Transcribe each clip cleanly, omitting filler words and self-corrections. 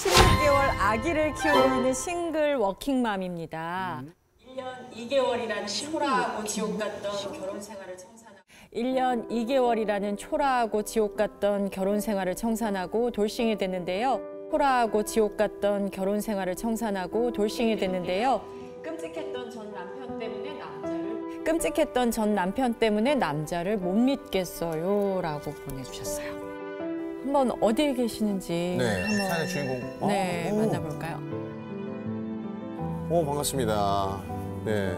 16개월 아기를 키우고 있는 싱글 워킹맘입니다. 1년 2개월이라는 초라하고 지옥 같던 결혼 생활을 청산하고 1년 2개월이라는 초라하고 지옥 같던 결혼 생활을 청산하고 돌싱이 됐는데요. 초라하고 지옥 같던 결혼 생활을 청산하고 돌싱이 됐는데요. 끔찍했던 전 남편 때문에 남자를 못 믿겠어요 라고 보내주셨어요. 한번 어디에 계시는지 네, 한번 사연의 주인공. 네, 만나볼까요? 반갑습니다. 네.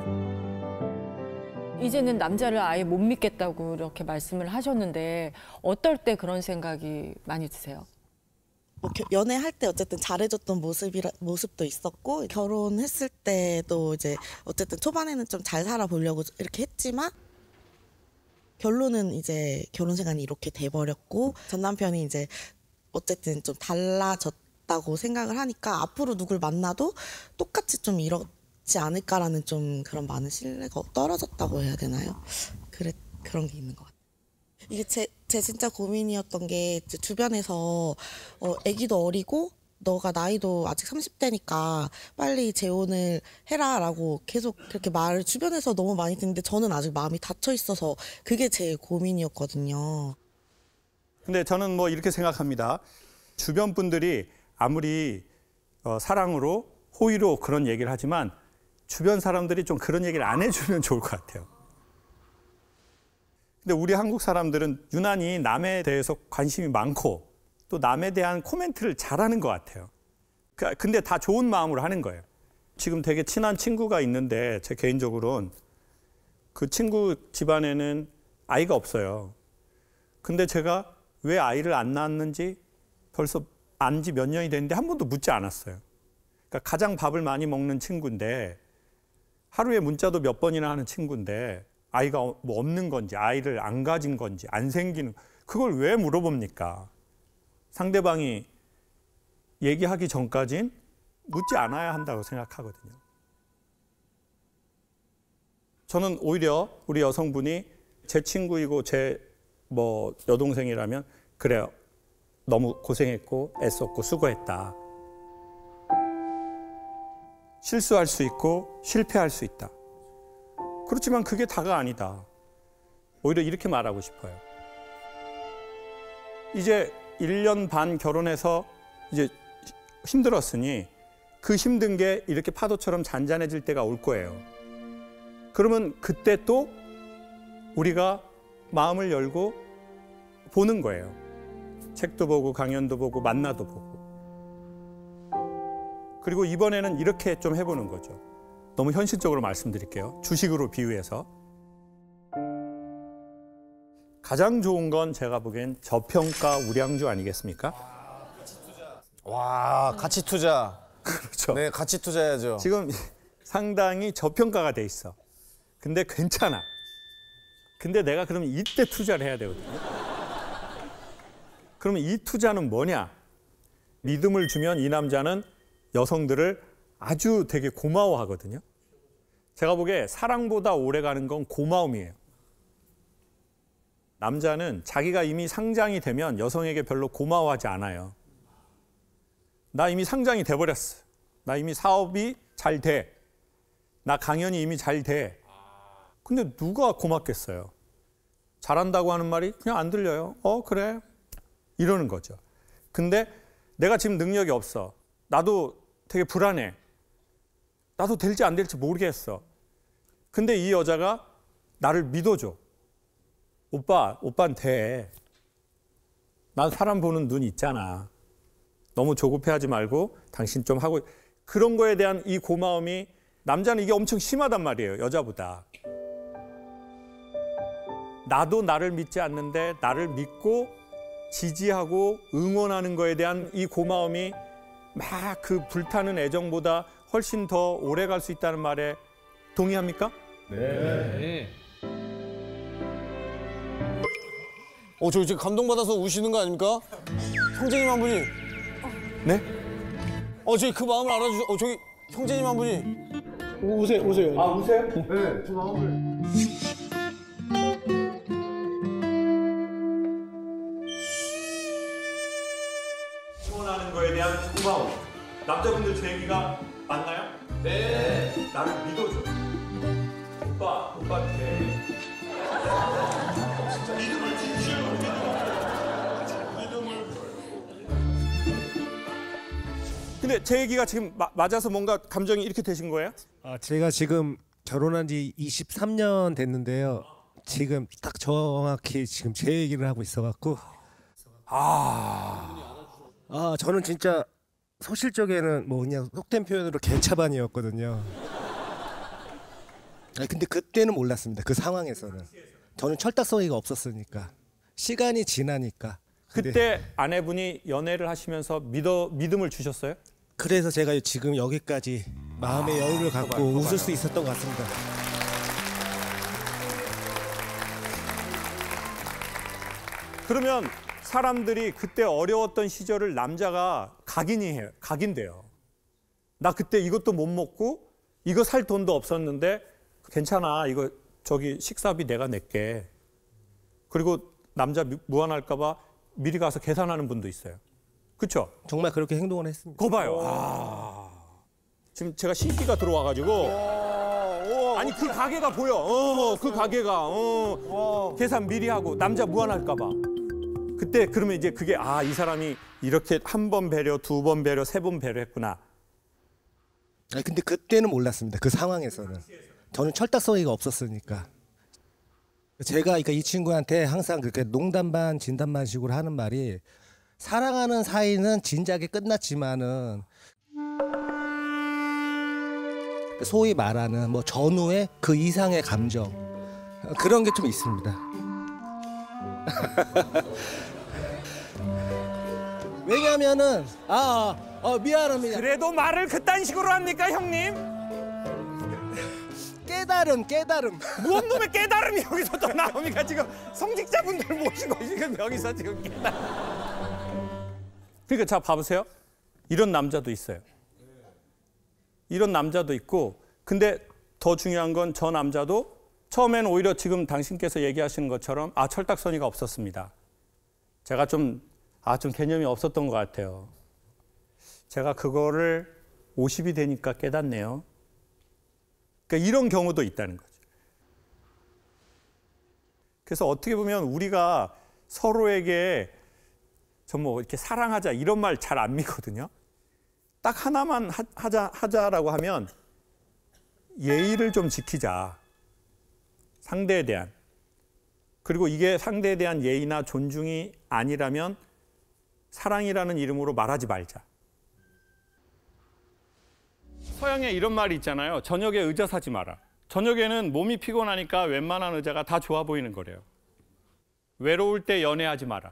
이제는 남자를 아예 못 믿겠다고 이렇게 말씀을 하셨는데 어떨 때 그런 생각이 많이 드세요? 뭐 연애할 때 어쨌든 잘해줬던 모습도 있었고 결혼했을 때도 이제 어쨌든 초반에는 좀 잘 살아보려고 이렇게 했지만 결론은 이제 결혼 생활이 이렇게 돼버렸고 전 남편이 이제 어쨌든 좀 달라졌다고 생각을 하니까 앞으로 누굴 만나도 똑같이 좀 이렇지 않을까라는 좀 그런 많은 신뢰가 떨어졌다고 해야 되나요? 그런 게 있는 것 같아요. 이게 제 진짜 고민이었던 게 주변에서 아기도 어리고 너가 나이도 아직 30대니까 빨리 재혼을 해라라고 계속 그렇게 말을 주변에서 너무 많이 듣는데 저는 아직 마음이 닫혀 있어서 그게 제 고민이었거든요. 근데 저는 뭐 이렇게 생각합니다. 주변 분들이 아무리 사랑으로 호의로 그런 얘기를 하지만 주변 사람들이 좀 그런 얘기를 안 해주면 좋을 것 같아요. 근데 우리 한국 사람들은 유난히 남에 대해서 관심이 많고 또 남에 대한 코멘트를 잘하는 것 같아요. 근데 다 좋은 마음으로 하는 거예요. 지금 되게 친한 친구가 있는데 제 개인적으로는 그 친구 집안에는 아이가 없어요. 근데 제가 왜 아이를 안 낳았는지 벌써 안 지 몇 년이 됐는데 한 번도 묻지 않았어요. 그러니까 가장 밥을 많이 먹는 친구인데 하루에 문자도 몇 번이나 하는 친구인데 아이가 뭐 없는 건지 아이를 안 가진 건지 안 생기는 그걸 왜 물어봅니까? 상대방이 얘기하기 전까진 묻지 않아야 한다고 생각하거든요. 저는 오히려 우리 여성분이 제 친구이고 제 뭐 여동생이라면 그래요. 너무 고생했고 애썼고 수고했다. 실수할 수 있고 실패할 수 있다. 그렇지만 그게 다가 아니다. 오히려 이렇게 말하고 싶어요. 이제 1년 반 결혼해서 이제 힘들었으니 그 힘든 게 이렇게 파도처럼 잔잔해질 때가 올 거예요. 그러면 그때 또 우리가 마음을 열고 보는 거예요. 책도 보고 강연도 보고 만나도 보고. 그리고 이번에는 이렇게 좀 해보는 거죠. 너무 현실적으로 말씀드릴게요. 주식으로 비유해서. 가장 좋은 건 제가 보기엔 저평가 우량주 아니겠습니까? 와, 가치 투자. 그렇죠. 네, 가치 투자해야죠. 지금 상당히 저평가가 돼 있어. 근데 괜찮아. 근데 내가 그러면 이때 투자를 해야 되거든요. 그러면 이 투자는 뭐냐? 믿음을 주면 이 남자는 여성들을 아주 되게 고마워하거든요. 제가 보기에 사랑보다 오래 가는 건 고마움이에요. 남자는 자기가 이미 상장이 되면 여성에게 별로 고마워하지 않아요. 나 이미 상장이 돼버렸어. 나 이미 사업이 잘 돼. 나 강연이 이미 잘 돼. 근데 누가 고맙겠어요? 잘한다고 하는 말이 그냥 안 들려요. 그래. 이러는 거죠. 근데 내가 지금 능력이 없어. 나도 되게 불안해. 나도 될지 안 될지 모르겠어. 근데 이 여자가 나를 믿어줘. 오빠는 돼. 난 사람 보는 눈 있잖아. 너무 조급해하지 말고 당신 좀 하고. 그런 거에 대한 이 고마움이 남자는 이게 엄청 심하단 말이에요. 여자보다. 나도 나를 믿지 않는데 나를 믿고 지지하고 응원하는 거에 대한 이 고마움이 막 그 불타는 애정보다 훨씬 더 오래 갈 수 있다는 말에 동의합니까? 네. 저 지금 감동받아서 우시는 거 아닙니까? 형제님 한 분이. 네? 저기 그 마음을 알아주셔. 저기 형제님 한 분이. 우세요. 우세요? 네, 저 마음을. 응원하는 거에 대한 고마워. 남자분들 제 얘기가 맞나요? 네. 나를 믿어줘. 오빠한테 진짜 믿음을 주시오. 믿음을. 근데 제 얘기가 지금 맞아서 뭔가 감정이 이렇게 되신 거예요? 제가 지금 결혼한 지 23년 됐는데요. 지금 딱 정확히 지금 제 얘기를 하고 있어갖고 저는 진짜 소실적에는 뭐 그냥 속된 표현으로 개차반이었거든요. 근데 그때는 몰랐습니다. 그 상황에서는 저는 철딱서기가 없었으니까 시간이 지나니까. 그때 아내분이 연애를 하시면서 믿음을 주셨어요? 그래서 제가 지금 여기까지 마음의 여유를 갖고 웃을 수 있었던 것 같습니다. 그러면 사람들이 그때 어려웠던 시절을 남자가 각인돼요. 나 그때 이것도 못 먹고 이거 살 돈도 없었는데 괜찮아. 이거 저기 식사비 내가 낼게. 그리고 남자 무안할까 봐 미리 가서 계산하는 분도 있어요. 그렇죠? 정말 그렇게 행동을 했습니다. 거 봐요. 지금 제가 신기가 들어와가지고 아니 그 가게가 보여. 그 가게가 계산 미리 하고 남자 무안할까 봐. 그때 그러면 이제 그게 이 사람이 이렇게 한 번 배려, 두 번 배려, 세 번 배려했구나. 근데 그때는 몰랐습니다. 그 상황에서는 저는 철딱서기가 없었으니까. 제가 그러니까 이 친구한테 항상 그렇게 농담 반 진담 반식으로 하는 말이 사랑하는 사이는 진작에 끝났지만은 소위 말하는 뭐 전후의 그 이상의 감정 그런 게 좀 있습니다. 왜냐면은 미안합니다. 그래도 말을 그딴 식으로 합니까 형님? 깨달음 무슨 놈의 깨달음이 여기서 또 나옵니까? 지금 성직자분들 모시고 지금 여기서 지금 깨달음. 그러니까 자 봐보세요. 이런 남자도 있어요. 이런 남자도 있고 근데 더 중요한 건 저 남자도 처음에는 오히려 지금 당신께서 얘기하시는 것처럼 철딱서니가 없었습니다. 제가 좀 개념이 없었던 것 같아요. 제가 그거를 50이 되니까 깨닫네요. 그러니까 이런 경우도 있다는 거죠. 그래서 어떻게 보면 우리가 서로에게 뭐 이렇게 사랑하자 이런 말 잘 안 믿거든요. 딱 하나만 하자라고 하면 예의를 좀 지키자. 상대에 대한. 그리고 이게 상대에 대한 예의나 존중이 아니라면 사랑이라는 이름으로 말하지 말자. 서양에 이런 말이 있잖아요. 저녁에 의자 사지 마라. 저녁에는 몸이 피곤하니까 웬만한 의자가 다 좋아 보이는 거래요. 외로울 때 연애하지 마라.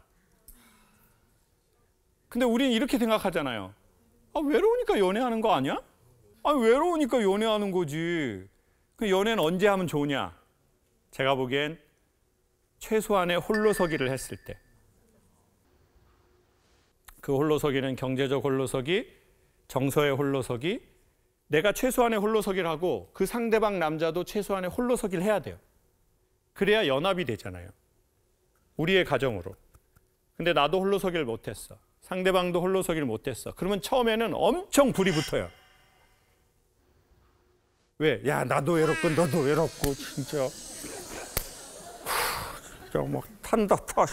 근데 우리는 이렇게 생각하잖아요. 외로우니까 연애하는 거 아니야? 외로우니까 연애하는 거지. 그 연애는 언제 하면 좋으냐? 제가 보기엔 최소한의 홀로서기를 했을 때. 그 홀로서기는 경제적 홀로서기, 정서의 홀로서기. 내가 최소한의 홀로서기를 하고 그 상대방 남자도 최소한의 홀로서기를 해야 돼요. 그래야 연합이 되잖아요. 우리의 가정으로. 근데 나도 홀로서기를 못했어. 상대방도 홀로서기를 못했어. 그러면 처음에는 엄청 불이 붙어요. 왜? 야 나도 외롭고 너도 외롭고 진짜. 진짜 막 탄다 파.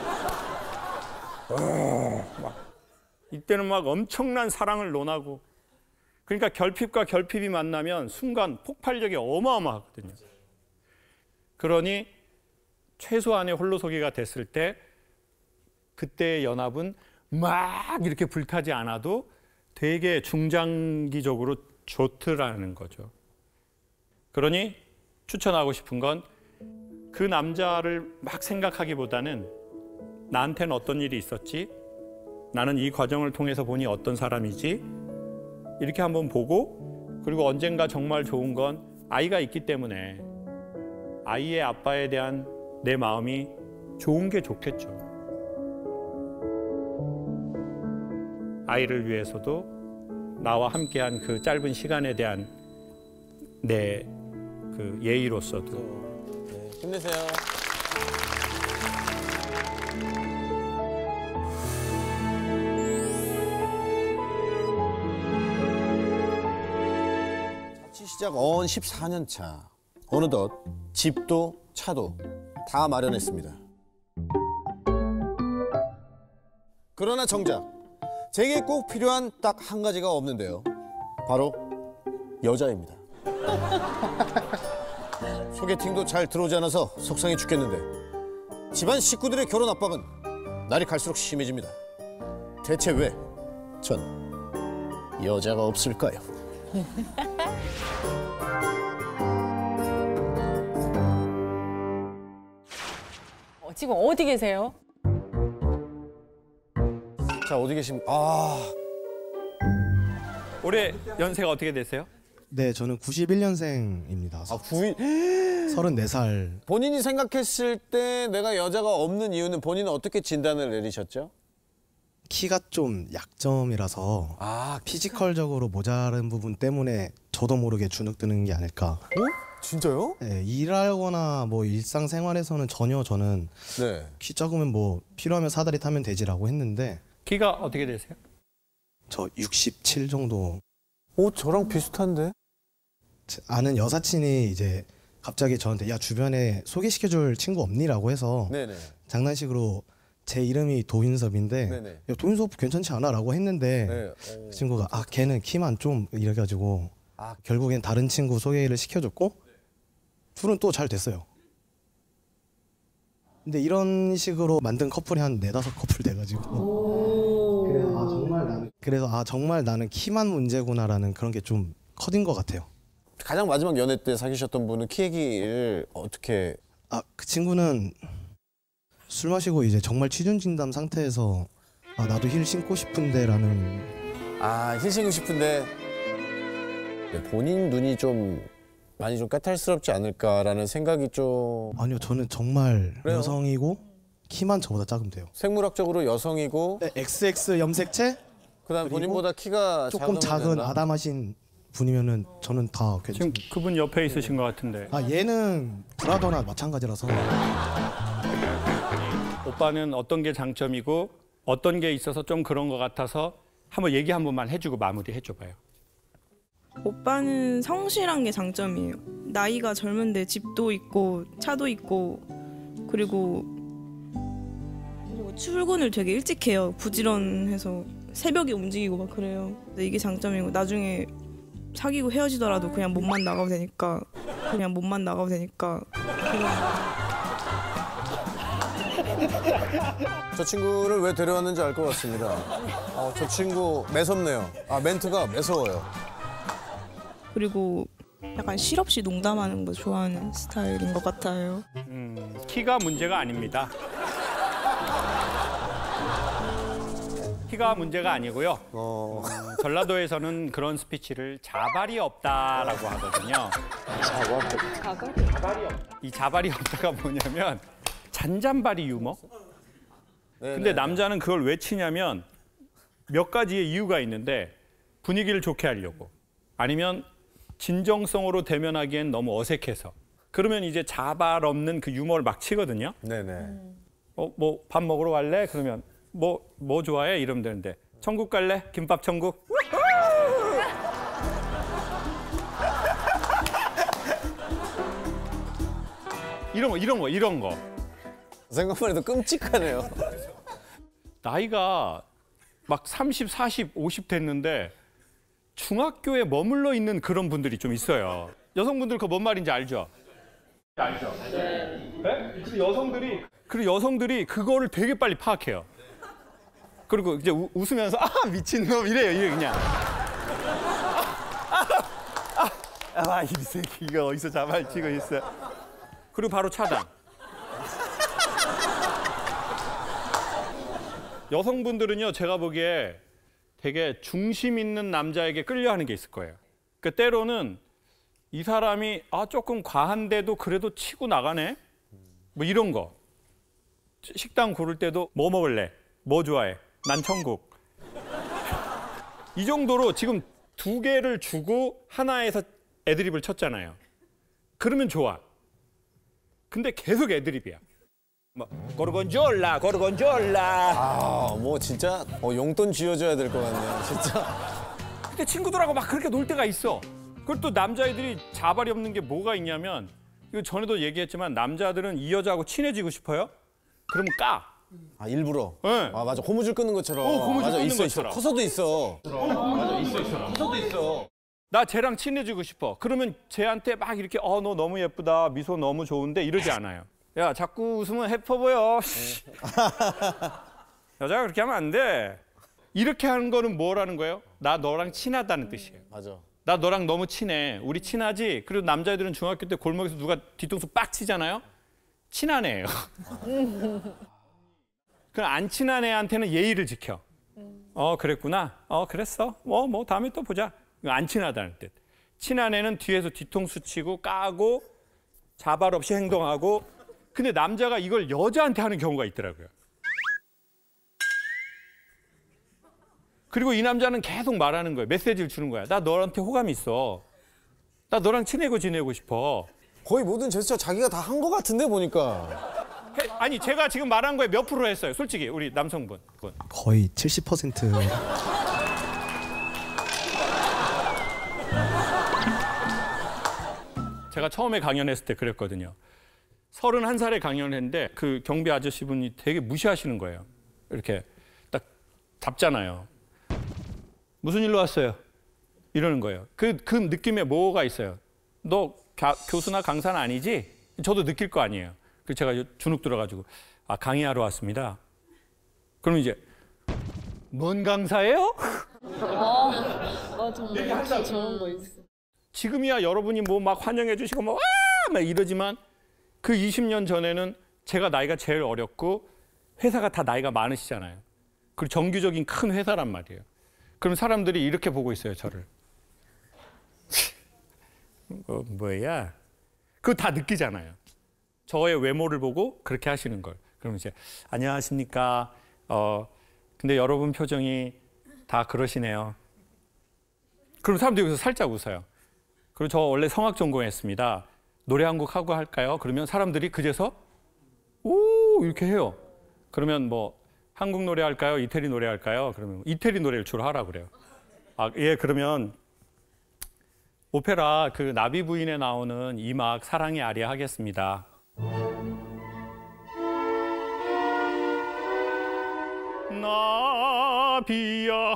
막 이때는 막 엄청난 사랑을 논하고. 그러니까 결핍과 결핍이 만나면 순간 폭발력이 어마어마하거든요. 그러니 최소한의 홀로서기가 됐을 때 그때의 연합은 막 이렇게 불타지 않아도 되게 중장기적으로 좋더라는 거죠. 그러니 추천하고 싶은 건 그 남자를 막 생각하기보다는 나한테는 어떤 일이 있었지? 나는 이 과정을 통해서 보니 어떤 사람이지? 이렇게 한번 보고 그리고 언젠가 정말 좋은 건 아이가 있기 때문에 아이의 아빠에 대한 내 마음이 좋은 게 좋겠죠. 아이를 위해서도 나와 함께한 그 짧은 시간에 대한 내 그 예의로서도 힘내세요. 시작 어언 14년 차. 어느덧 집도 차도 다 마련했습니다. 그러나 정작 제게 꼭 필요한 딱 한 가지가 없는데요. 바로 여자입니다. 소개팅도 잘 들어오지 않아서 속상해 죽겠는데 집안 식구들의 결혼 압박은 날이 갈수록 심해집니다. 대체 왜 전 여자가 없을까요? 지금 어디 계세요? 자, 어디 계십니까? 올해 연세가 어떻게 되세요? 네, 저는 91년생입니다. 34살. 본인이 생각했을 때 내가 여자가 없는 이유는 본인은 어떻게 진단을 내리셨죠? 키가 좀 약점이라서 피지컬적으로 모자른 부분 때문에 저도 모르게 주눅드는 게 아닐까. 진짜요? 네, 일하거나 뭐 일상생활에서는 전혀 저는 네. 키 작으면 뭐 필요하면 사다리 타면 되지라고 했는데 키가 어떻게 되세요? 저 67 정도. 저랑 비슷한데? 아는 여사친이 이제 갑자기 저한테 야 주변에 소개시켜줄 친구 없니라고 해서 네네. 장난식으로 제 이름이 도인섭인데 네네. 야, 도인섭 괜찮지 않아라고 했는데 네. 그 친구가 걔는 키만 좀 이래가지고 결국엔 다른 친구 소개를 시켜줬고 둘은 또 잘 됐어요. 근데 이런 식으로 만든 커플이 한 4-5커플 돼가지고 그래서 정말 나는 키만 문제구나라는 그런 게 좀 커진 것 같아요. 가장 마지막 연애 때 사귀셨던 분은 키 얘기를 어떻게? 그 친구는 술 마시고 이제 정말 취중진담 상태에서 나도 힐 신고 싶은데라는. 힐 신고 싶은데 본인 눈이 좀 많이 좀 까탈스럽지 않을까라는 생각이 좀. 아니요, 저는 정말 그래요? 여성이고 키만 저보다 작으면 돼요. 생물학적으로 여성이고. 네, XX 염색체. 그다음 본인보다 키가 조금 작은 된다? 아담하신 분이면은 저는 다 괜찮아요. 지금 그분 옆에 있으신 것 같은데. 얘는 브라더나 마찬가지라서. 오빠는 어떤 게 장점이고 어떤 게 있어서 좀 그런 것 같아서 한번 얘기 한 번만 해주고 마무리 해줘봐요. 오빠는 성실한 게 장점이에요. 나이가 젊은데 집도 있고 차도 있고 그리고 출근을 되게 일찍 해요. 부지런해서 새벽에 움직이고 막 그래요. 근데 이게 장점이고 나중에 사귀고 헤어지더라도 그냥 몸만 나가도 되니까 저 친구를 왜 데려왔는지 알 것 같습니다. 저 친구 매섭네요. 멘트가 매서워요. 그리고 약간 실없이 농담하는 거 좋아하는 스타일인 것 같아요. 키가 문제가 아닙니다. 키가 문제가 아니고요. 전라도에서는 그런 스피치를 자발이 없다라고 하거든요. 이 자발이 없다가 뭐냐면 잔잔바리 유머. 근데 남자는 그걸 왜 치냐면 몇 가지의 이유가 있는데 분위기를 좋게 하려고 아니면 진정성으로 대면하기엔 너무 어색해서 그러면 이제 자발 없는 그 유머를 막 치거든요. 네네. 뭐 밥 먹으러 갈래? 그러면 뭐 좋아해? 이러면 되는데 천국 갈래? 김밥 천국? 이런 거. 생각만 해도 끔찍하네요. 나이가 막 30, 40, 50 됐는데 중학교에 머물러 있는 그런 분들이 좀 있어요. 여성분들 그거 뭔 말인지 알죠? 알죠. 네? 그리고 여성들이 그거를 되게 빨리 파악해요. 그리고 이제 웃으면서 미친놈 이래요. 그냥. 이 새끼 이거 어디서 자발치고 있어. 그리고 바로 차단. 여성분들은요, 제가 보기에 되게 중심 있는 남자에게 끌려하는 게 있을 거예요. 그 때로는 이 사람이 조금 과한데도 그래도 치고 나가네? 뭐 이런 거. 식당 고를 때도 뭐 먹을래? 뭐 좋아해? 난 천국. 이 정도로 지금 2개를 주고 하나에서 애드립을 쳤잖아요. 그러면 좋아. 근데 계속 애드립이야. 뭐 고르곤졸라. 뭐 진짜 용돈 쥐어줘야 될 것 같네요. 진짜. 근데 친구들하고 막 그렇게 놀 때가 있어. 그리고 또 남자애들이 자발이 없는 게 뭐가 있냐면 이거 전에도 얘기했지만 남자들은 이 여자하고 친해지고 싶어요? 그러면 까. 아 일부러. 네. 아 맞아 고무줄 끊는 것처럼. 고무줄 맞아, 끊는 있어, 것처럼. 있어. 커서도 있어. 맞아 있어. 커서도 있어. 나 쟤랑 친해지고 싶어. 그러면 쟤한테 막 이렇게 너 너무 예쁘다, 미소 너무 좋은데 이러지 않아요. 야 자꾸 웃으면 해퍼 보여. 여자가 그렇게 하면 안 돼. 이렇게 하는 거는 뭐라는 거예요? 나 너랑 친하다는 뜻이에요. 맞아. 나 너랑 너무 친해. 우리 친하지? 그리고 남자애들은 중학교 때 골목에서 누가 뒤통수 빡 치잖아요? 친한 애예요. 그럼 안 친한 애한테는 예의를 지켜. 그랬구나. 그랬어. 뭐 다음에 또 보자. 안 친하다는 뜻. 친한 애는 뒤에서 뒤통수 치고 까고 자발 없이 행동하고. 근데 남자가 이걸 여자한테 하는 경우가 있더라고요. 그리고 이 남자는 계속 말하는 거예요. 메시지를 주는 거야. 나 너한테 호감이 있어. 나 너랑 친하고 지내고 싶어. 거의 모든 제스처 자기가 다 한 것 같은데 보니까. 아니 제가 지금 말한 거에 몇 프로 했어요? 솔직히 우리 남성분. 거의 70%. 제가 처음에 강연했을 때 그랬거든요. 31살에 강연을 했는데 그 경비 아저씨분이 되게 무시하시는 거예요. 이렇게 딱 답잖아요. 무슨 일로 왔어요? 이러는 거예요. 그 느낌에 뭐가 있어요? 너 교수나 강사는 아니지? 저도 느낄 거 아니에요. 그래서 제가 주눅 들어가지고 강의하러 왔습니다. 그럼 이제 뭔 강사예요? 정말 확실히 저런 거 있어. 지금이야 여러분이 뭐 막 환영해 주시고 막 이러지만 그 20년 전에는 제가 나이가 제일 어렸고 회사가 다 나이가 많으시잖아요. 그리고 정규적인 큰 회사란 말이에요. 그럼 사람들이 이렇게 보고 있어요, 저를. 뭐야? 그거 다 느끼잖아요. 저의 외모를 보고 그렇게 하시는 걸. 그러면 이제 안녕하십니까? 근데 여러분 표정이 다 그러시네요. 그럼 사람들이 여기서 살짝 웃어요. 그리고 저 원래 성악 전공했습니다. 노래 한 곡 하고 할까요? 그러면 사람들이 그제서 오 이렇게 해요. 그러면 뭐 한국 노래 할까요? 이태리 노래 할까요? 그러면 이태리 노래를 주로 하라 그래요. 예, 그러면 오페라 그 나비 부인에 나오는 이막 사랑의 아리아 하겠습니다. 나비야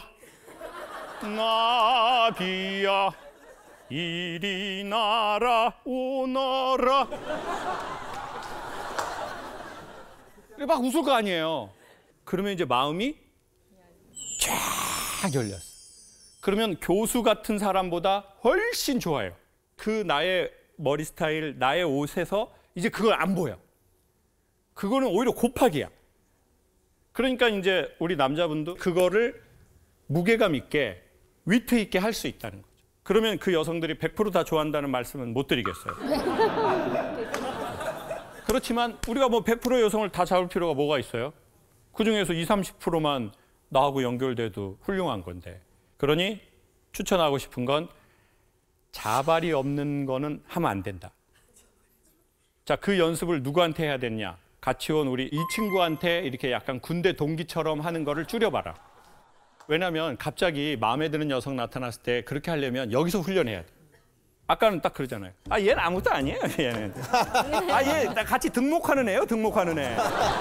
나비야 이리 나라 오너라. 막 웃을 거 아니에요. 그러면 이제 마음이 쫙 열렸어. 그러면 교수 같은 사람보다 훨씬 좋아요. 그 나의 머리 스타일, 나의 옷에서 이제 그걸 안 보여. 그거는 오히려 곱하기야. 그러니까 이제 우리 남자분도 그거를 무게감 있게, 위트 있게 할 수 있다는 거죠. 그러면 그 여성들이 100% 다 좋아한다는 말씀은 못 드리겠어요. 그렇지만 우리가 뭐 100% 여성을 다 잡을 필요가 뭐가 있어요? 그중에서 20, 30%만 나하고 연결돼도 훌륭한 건데. 그러니 추천하고 싶은 건 자발이 없는 거는 하면 안 된다. 자, 그 연습을 누구한테 해야 되냐? 같이 온 우리 이 친구한테 이렇게 약간 군대 동기처럼 하는 거를 줄여봐라. 왜냐하면 갑자기 마음에 드는 여성 나타났을 때 그렇게 하려면 여기서 훈련해야 돼. 아까는 딱 그러잖아요. 얘는 아무것도 아니에요. 얘는. 얘 나 같이 등록하는 애요. 등록하는 애.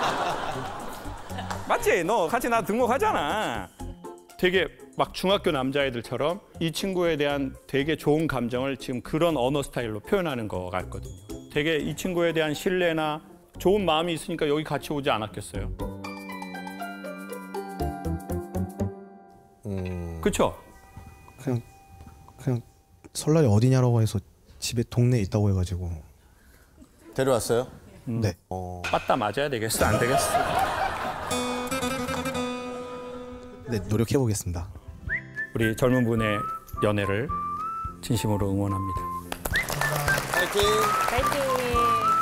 맞지? 너 같이 나 등록하잖아. 되게 막 중학교 남자애들처럼 이 친구에 대한 되게 좋은 감정을 지금 그런 언어 스타일로 표현하는 거 같거든요. 되게 이 친구에 대한 신뢰나 좋은 마음이 있으니까 여기 같이 오지 않았겠어요. 그렇죠? 그냥 설날이 어디냐라고 해서 집에 동네에 있다고 해가지고. 데려왔어요? 네. 빠따 맞아야 되겠어? 안 되겠어? 네, 노력해 보겠습니다. 우리 젊은 분의 연애를 진심으로 응원합니다. 파이팅! 파이팅!